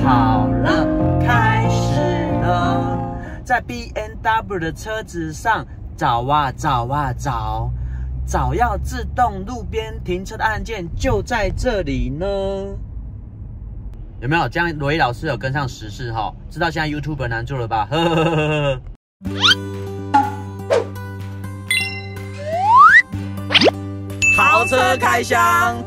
好了，开始了，在 BMW 的车子上找啊找啊找，找要自动路边停车的按键就在这里呢。有没有这样？罗伊老师有跟上时事哈，知道现在 YouTuber 难做了吧？呵呵呵呵。豪车开箱。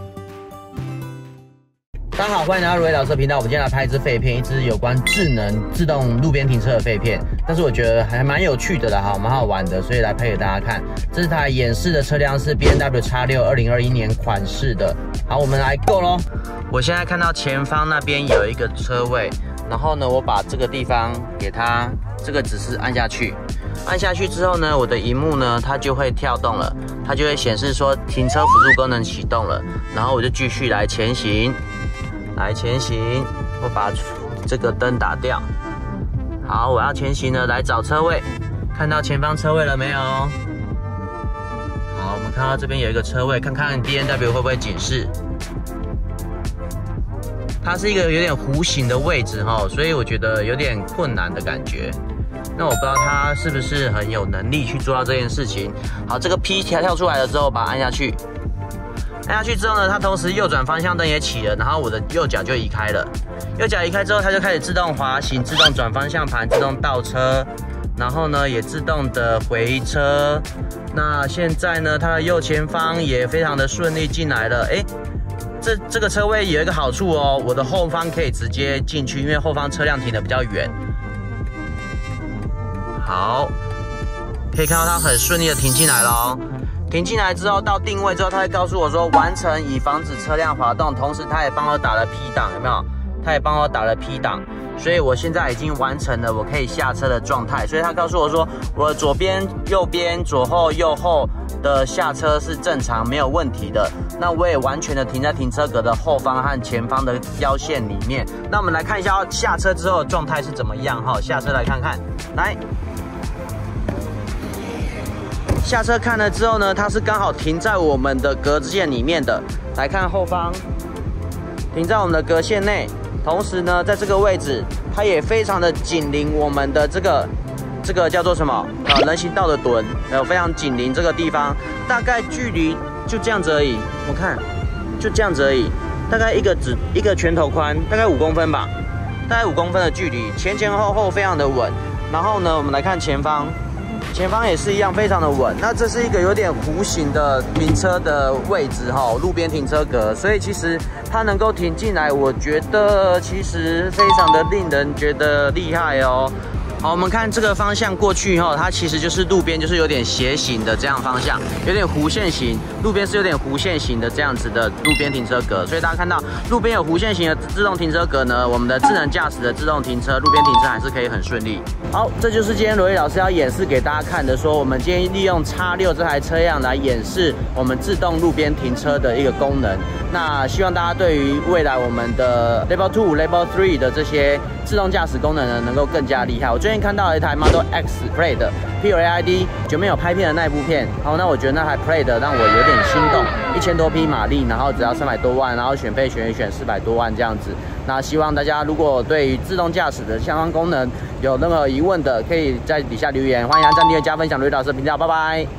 大家好，欢迎来到罗伊老师的频道。我们今天来拍一支废片，一支有关智能自动路边停车的废片。但是我觉得还蛮有趣的啦，哈，蛮好玩的，所以来拍给大家看。这台演示的车辆是 BMW X6 2021年款式的。好，我们来 go 咯。我现在看到前方那边有一个车位，然后呢，我把这个地方给它这个指示按下去。按下去之后呢，我的萤幕呢，它就会跳动了，它就会显示说停车辅助功能启动了。然后我就继续来前行。我把这个灯打掉。好，我要前行了，来找车位。看到前方车位了没有？好，我们看到这边有一个车位，看看 BMW 会不会警示。它是一个有点弧形的位置哈，所以我觉得有点困难的感觉。那我不知道它是不是很有能力去做到这件事情。好，这个 P 跳出来了之后，把它按下去。按下去之后呢，它同时右转方向灯也起了，然后我的右脚就移开了。右脚移开之后，它就开始自动滑行、自动转方向盘、自动倒车，然后呢也自动的回车。那现在呢，它的右前方也非常的顺利进来了。这个车位有一个好处哦，我的后方可以直接进去，因为后方车辆停得比较远。好，可以看到它很顺利的停进来了哦。停进来之后，到定位之后，它会告诉我说完成，以防止车辆滑动。同时，它也帮我打了 P 档，有没有？它也帮我打了 P 档，所以我现在已经完成了我可以下车的状态。所以它告诉我说，我的左边、右边、左后、右后的下车是正常，没有问题的。那我也完全的停在停车格的后方和前方的标线里面。那我们来看一下下车之后的状态是怎么样哈？下车来看看，来。下车看了之后呢，它是刚好停在我们的格线里面的。来看后方，停在我们的格线内，同时呢，在这个位置，它也非常的紧邻我们的这个叫做什么人行道的墩，非常紧邻这个地方，大概距离就这样子而已。我看就这样子而已，大概一个拳头宽，大概5公分吧，大概5公分的距离，前后非常的稳。然后呢，我们来看前方。前方也是一样，非常的稳。那这是一个有点弧形的停车的位置哈，路边停车格，所以其实它能够停进来，我觉得其实非常的令人觉得厉害哦。好，我们看这个方向过去哈，它其实就是路边，就是有点斜形的这样方向，有点弧线型，路边是有点弧线型的这样子的路边停车格，所以大家看到路边有弧线型的自动停车格呢，我们的智能驾驶的自动停车路边停车还是可以很顺利。好，这就是今天罗伊老师要演示给大家看的，说我们今天利用 X6 这台车辆来演示我们自动路边停车的一个功能。那希望大家对于未来我们的 Level 2、Level 3的这些自动驾驶功能呢，能够更加厉害。我最近看到了一台 Model X Play 的 PLAID 前面有拍片的那一部片，好，那我觉得那台 Play 的让我有点心动，1000多匹马力，然后只要300多万，然后选配选一选400多万这样子。那希望大家如果对于自动驾驶的相关功能有任何疑问的，可以在底下留言，欢迎按赞、订阅、加分享罗伊老师的频道，拜拜。